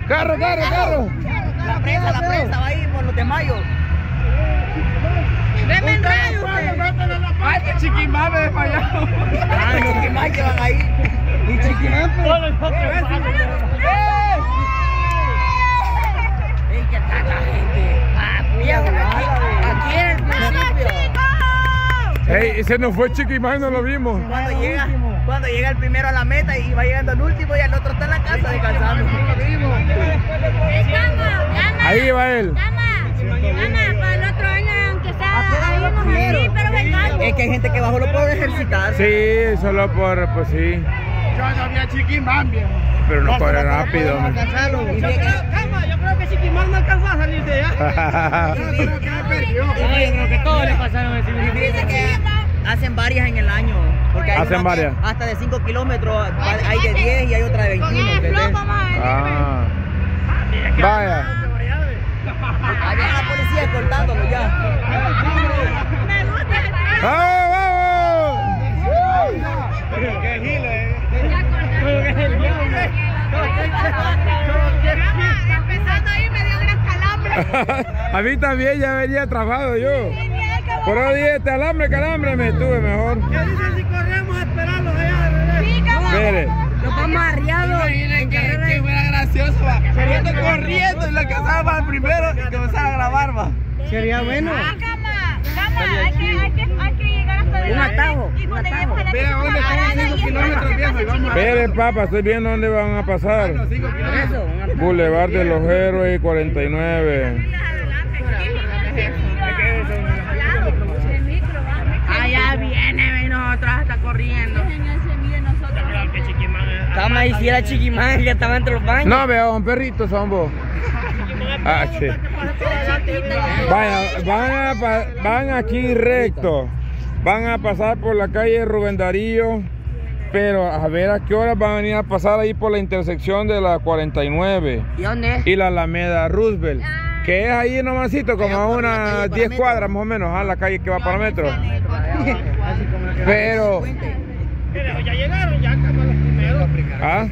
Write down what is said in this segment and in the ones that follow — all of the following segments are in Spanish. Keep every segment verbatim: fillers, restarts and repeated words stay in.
Carro, carro, carro. La presa, la presa va ahí por los de mayo. Deme rayo. Ay, que Chiquimán me desmayó. Ay, los Chiquimán que van ahí. Y Chiquimán, pero... ¡Ey, qué tanta gente! ¡Ah, viejo! Aquí en el principio. Ey, ese no fue Chiquimán, no lo vimos. Cuando llega, cuando llega el primero a la meta y va llegando el último y el otro está en la casa descansando. Ahí va él. Llama, para el otro año, aunque sea ahí vamos a ir, pero vengamos. Es que hay gente que va solo por ejercitarse. Sí, solo por, pues sí. Yo no había Chiquimán, viejo. Pero no corre rápido. Calma, yo creo que Chiquimán no alcanzó a salir de allá. Yo creo que me perdió. Yo creo que todos le pasaron ese video. Fíjense que hacen varias en el año. Porque hay Hacen una varias. Hasta de cinco kilómetros, hay de diez y hay otra de veintiuno. Ah. Vaya. Ahí viene la policía escoltándolo ya. ¡Vamos, vamos! ¡Qué gile, eh! Empezando ahí me dio gran calambre. A mí también ya venía atrapado yo. Por hoy este alambre, calambre me tuve mejor. ¿Qué dicen si corremos a esperarlos allá de regreso? Mire. Nos vamos arriados. Imaginen que, que fuera gracioso, va. Corriendo, corriendo y lo alcanzaba para el primero y comenzaba a grabar, va. Sería bueno. Cama, cama, hay que, hay que, hay que llegar hasta adelante. Un atajo, Y cuando lleguemos a la Vea dónde están cinco kilómetros, viejo, y vamos a... Mire, papá, estoy viendo dónde van a pasar. cinco kilómetros. Boulevard de los Héroes cuarenta y nueve. Allá viene y nosotros hasta corriendo. Cama, y si era Chiquimán que estaba entre los baños. No, veo, un perrito son vos. Ah, sí. Vaya, van, a, pa- van aquí recto. Van a pasar por la calle Rubén Darío. Pero a ver a qué hora van a venir a pasar ahí por la intersección de la cuarenta y nueve. ¿Y dónde es? Y la Alameda Roosevelt. Que es ahí nomasito, como a unas diez cuadras más o menos, a la calle que va para el metro. Pero... Ya llegaron, ya acá para los primeros. ¿Ah?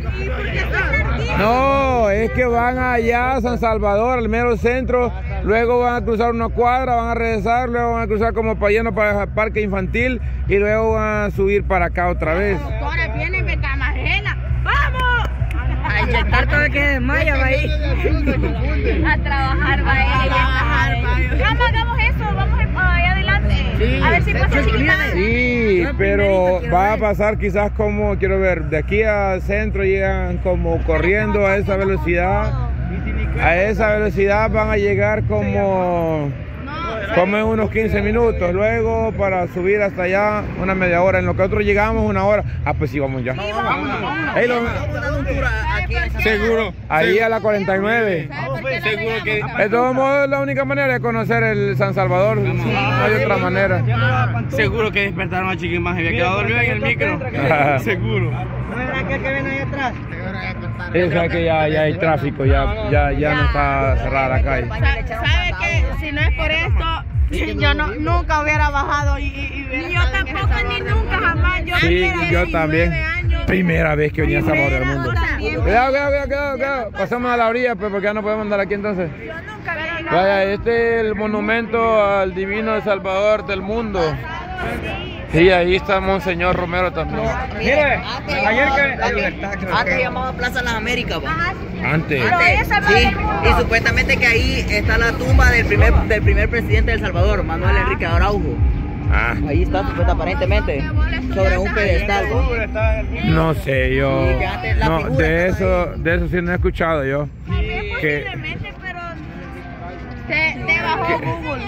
No, es que van allá a San Salvador, al mero centro, luego van a cruzar una cuadra, van a regresar, luego van a cruzar como para lleno para el parque infantil y luego van a subir para acá otra vez. Doctores vienen de Camarena. ¡Vamos! A inyectar todo el que desmaya va ahí. A trabajar, va a ir. Vamos, hagamos eso, vamos allá adelante. Sí. A ver si pasa Chiquimán. Sí, pero va a pasar quizás como, quiero ver, de aquí al centro llegan como corriendo a esa velocidad. A esa velocidad van a llegar como... como en unos quince minutos, luego para subir hasta allá una media hora, en lo que nosotros llegamos una hora. Ah, pues sí, vamos ya. Ahí lo- seguro, ahí a la cuarenta y nueve. Seguro que... De todos modos, la única manera de conocer el San Salvador, no hay otra manera. Seguro que despertaron a Chiquimán, había quedado dormido en el micro. Seguro. ¿No era aquel que ven ahí atrás? Es que ya, ya hay tráfico, ya, ya, ya no está cerrada la calle. ¿Sabe que si no es por esto, yo no, nunca hubiera bajado y, y, y ni yo tampoco, ni nunca, jamás. Yo Sí, yo también. Años. Primera vez que venía a Salvador del mundo. También. Cuidado, cuidado, cuidado, cuidado, cuidado. Pasamos a la orilla, pues, porque ya no podemos andar aquí entonces. Yo nunca vi. Vaya, este es el monumento al divino Salvador del mundo. Sí, ahí está Monseñor Romero también. Mire, ayer que... Antes llamaba Plaza Las Américas, va. Antes. Pero ella salvó Sí, el mundo. y supuestamente que ahí está la tumba del primer, del primer presidente de El Salvador, Manuel Enrique Araujo. Ah, Ahí está, supuestamente, aparentemente, sobre un pedestal. no sé, yo. Sí, que antes la No, figura de estaba eso, de eso sí no he escuchado yo. También que- posiblemente, pero te, te bajó Google.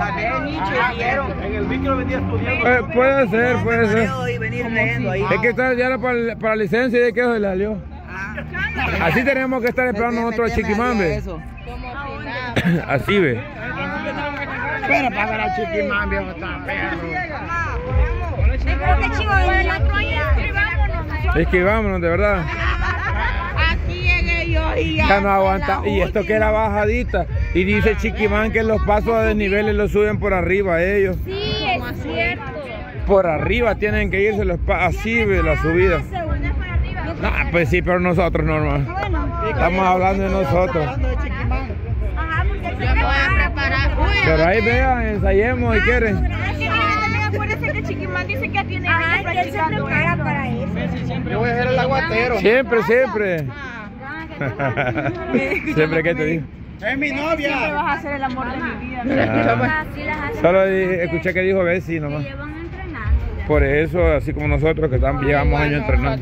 En el micro venía estudiando. Eh, puede ser, puede ser. Y venir leyendo ahí. Es que está ya para, para licencia y de que se la dio. Así tenemos que estar esperando nosotros a Chiquimambe. Eso. Así ve. Pero para ver a Chiquimán, viejo, está perro. Pero qué chivo, el otro año escribámonos. Es que vámonos, de verdad. Aquí llegué yo y ya. Ya no aguanta. Y esto que era bajadita. Y dice Chiquimán que los pasos a desniveles los suben por arriba ellos. Sí, es cierto. Por arriba tienen que irse los pasos. Así ve la subida. Segunda para arriba. No, pues sí, pero nosotros normal. Bueno, Estamos hablando de nosotros. Ajá, porque yo me voy a preparar. Pero ahí vean, ensayemos si quieren. Acuérdense que Chiquimán dice que tiene años practicando para eso. Yo voy a ser el aguatero. Siempre, siempre. Siempre que te digo. Es mi novia. Siempre vas a ser el amor de mi vida. Ah. Solo escuché que dijo Bessie nomás. Por eso, así como nosotros que estamos, llevamos años entrenando.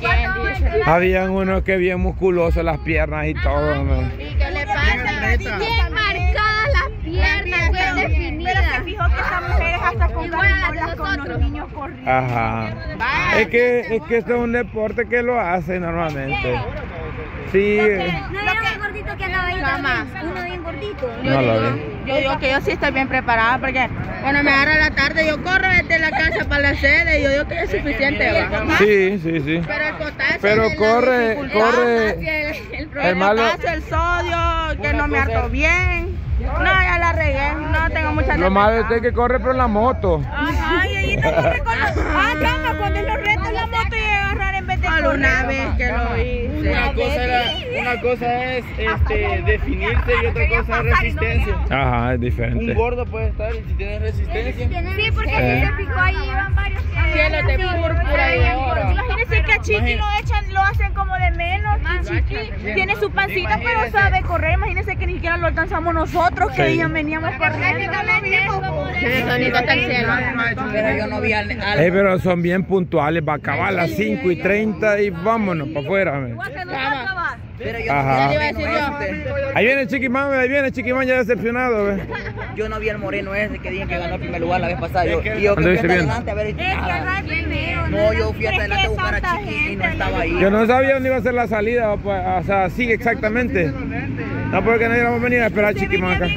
Habían unos que bien musculosos las piernas y todo, ¿no? ¿Y qué le pasa? Bien marcadas las piernas, bien definidas. Pero se fijó que estas mujeres hasta con carinolas con los niños corriendo. Ajá. Es que, es que esto es un deporte que lo hacen normalmente. Sí. ¿No vieron el gordito que andaba ahí también? Uno bien gordito. No lo vi. Yo digo que yo sí estoy bien preparada porque cuando me agarra la tarde yo corro desde la casa para la sede y yo digo que es suficiente. ¿Va? Sí, sí, sí. Pero el potasio, Pero el- la corre, dificultad, corre. el, el El problema malo- pasa, el sodio, que no me harto bien. No, ya la regué, no tengo mucha Lo malo es que corre por la moto. Ajá, y ahí no corre con la... Ah, cama, cuando los retos la moto y agarrar en vez de correr. Una vez que lo hice. Una cosa, era, una cosa es este, definirse y otra cosa es resistencia. Ajá, es Un diferente. gordo puede estar y si tiene resistencia. Sí, porque Eh. si se fijó ahí iban varios que... Cielo de púrpura y de oro. Imagínense que a Chiqui lo echan, lo hacen como de menos. Y Chiqui tiene su pancita, pero sabe correr. Imagínense que ni siquiera lo alcanzamos nosotros, que Sí. ellos veníamos corriendo. Qué bonito está el cielo. Pero yo no vi al... al- Eh, pero son bien puntuales, va a acabar a las cinco y treinta y vámonos para afuera. men. pero yo Ajá. no vi al moreno ese. Ahí viene Chiquimán, ahí viene Chiquimán ya decepcionado. ve. Yo no vi al moreno ese que dije que ganó el primer lugar la vez pasada. Yo, y yo que ¿Dónde fui dice hasta bien? adelante a ver y Es que nada. no primero. No, yo fui hasta Es que adelante a buscar a tanta Chiqui y no gente. estaba ahí. Yo no sabía dónde iba a ser la salida, pues, o sea, así exactamente. No, porque no íbamos a venir a esperar a Chiquimán acá.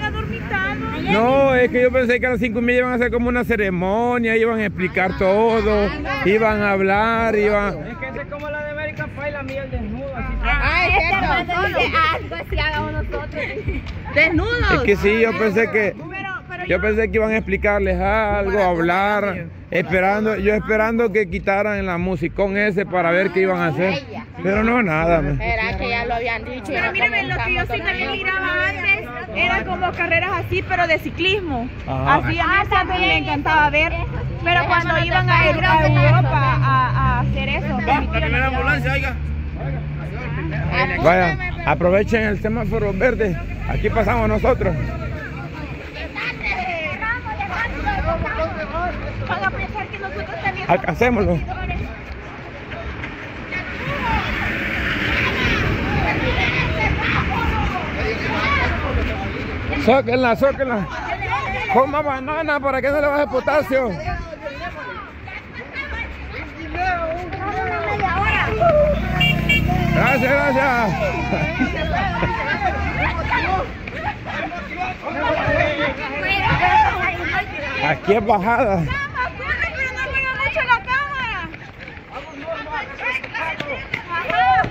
No, es que yo pensé que a las cinco y media iban a hacer como una ceremonia, iban a explicar todo, iban a hablar, iban... Es que es como la de American Pie, la miel desnuda. Así. Ah, es cierto. Algo así hagamos nosotros. Desnudos. Es que sí, yo pensé que... Pero, pero Yo pensé que iban a explicarles algo, hablar, esperando, yo esperando que quitaran la musicón ese para ver qué iban a hacer. Pero no, nada. man. Era que ya lo habían dicho. Pero mírame, lo que yo sí también miraba antes eran como carreras así, pero de ciclismo. Ajá. Así a mí también me encantaba ver. Pero cuando iban a, Ir a Europa a, a hacer eso. Va, la primera ambulancia, oiga. Vaya, aprovechen el semáforo verde. Aquí pasamos nosotros. Van a pensar que nosotros también somos Alcancémoslo. competidores. Sóquenla, sóquenla. Coma banana para que no le baje potasio. Gracias, gracias. Aquí es bajada. Corre, pero no mueva mucho la cámara. Ajá.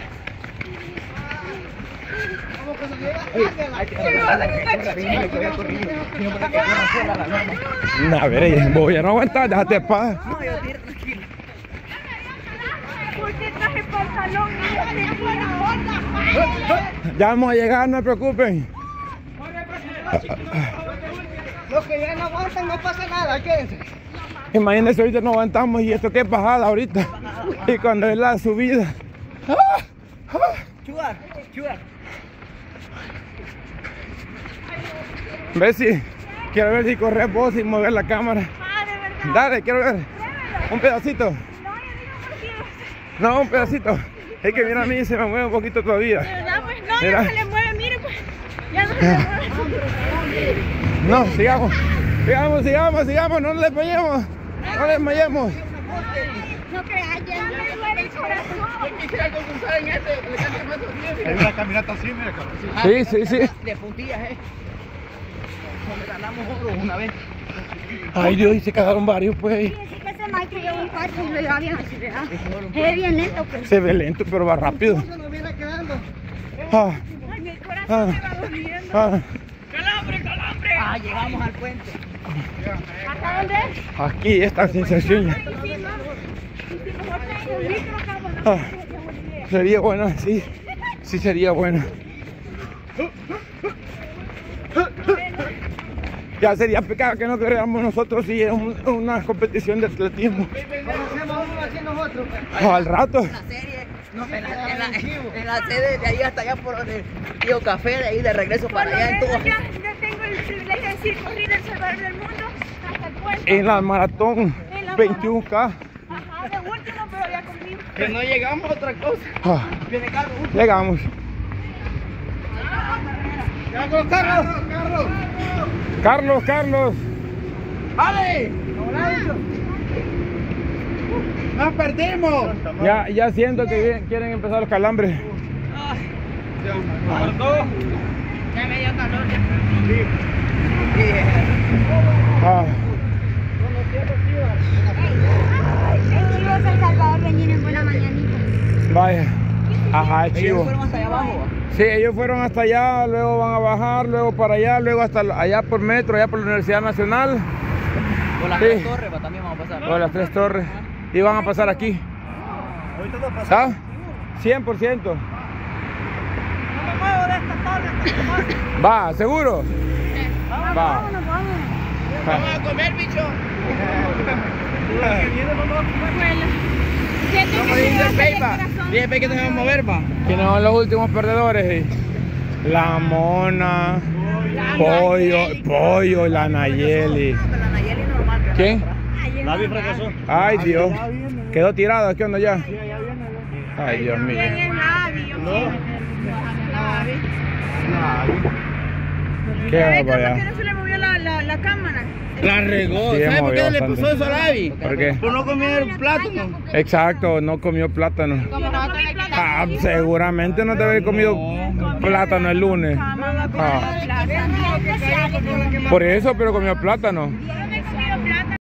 A ver, voy a no aguantar, déjate paz. No, yo tiro tranquilo. ¿Por qué traje pantalón y este tira? Ya vamos a llegar, no se preocupen. Los que ya no aguantan no pasa nada, quédense. Imagínense, ahorita no aguantamos y esto que es bajada ahorita. Y cuando es la subida. Chugar, chugar. Ve si, quiero ver si corres vos sin mover la cámara. Ah, de verdad. Dale, quiero ver. Un pedacito. No, yo digo porque... No, un pedacito. Es que mira a mí se me mueve un poquito todavía. De verdad, pues no, Mira. ya no se le mueve, mire pues. Ya no se le mueve. No, sigamos. Sigamos, sigamos, sigamos. No le desmayemos. No le desmayemos. No creas, ya me duele el corazón. Hay una caminata así, mira, cabrón. Sí, sí, sí. De puntillas, eh. Donde ganamos oro una vez. Ay, Dios, y se quedaron varios, pues. Sí que ese maestro lleva un coche y lo lleva bien acelerado. Es bien lento, pues. Se ve lento, pero va rápido. Ah, Ay, mi corazón ah, me va doliendo. ah. ¡Calambre, calambre! Ah, llegamos al puente. ¿Hasta dónde es? Aquí esta sensación. ya. Hicimos, hicimos otra en un micro, cabrón. Ah, sería bueno así. Sí sería bueno. Ya sería pecado que no creamos nosotros si es un, una competición de atletismo. O al rato. En la serie, no, en, la, en, la, en la sede de ahí hasta allá por donde Tío Café, de ahí de regreso para allá en todo. Ya, ya tengo el privilegio de decir correr el Salvador del mundo hasta el puerto. En la maratón En la veintiuno K. Ajá, de último, pero ya conmigo. Que no llegamos a otra cosa. Ah, Viene Carlos. llegamos. Carlos, Carlos, Carlos. Carlos, Carlos. ¡Vale! ¡Nos perdimos! Ya, ya siento que bien- quieren empezar los calambres. Ya me dio calor. Ah, El chivo de San Salvador venir en buena mañanita. vaya. Ajá, Ellos chivo. fueron hasta allá abajo. Sí, ellos fueron hasta allá, luego van a bajar, luego para allá, luego hasta allá por metro, allá por la Universidad Nacional. Por las Sí. tres torres, pues, también vamos a pasar. O las tres torres. Y van a pasar aquí. ¿Ah? cien por ciento. Va, ¿seguro? Va. ¡Vamos a comer, bicho! Como dice el Peipa, dice el Peipa que nos vamos a mover, va. ¿Quiénes son los últimos perdedores? La Mona, Pollo, Pollo, la Nayeli. La Nayeli normal. pero ¿Quién? Nadie fracasó. Ay, Dios. Quedó tirado, ¿qué onda ya? Ay, Dios mío. ¿Quién es Navi? ¿O quién? Qué ¿Por va qué para no allá. se le movió la, la, la cámara? La regó. Sí, ¿Sabe por movió qué le bastante. puso eso a Lavi? ¿Por qué? Por no comer plátano. Exacto, no comió plátano. Ah, seguramente no te había comido plátano el lunes. Ah, por eso, pero comió plátano.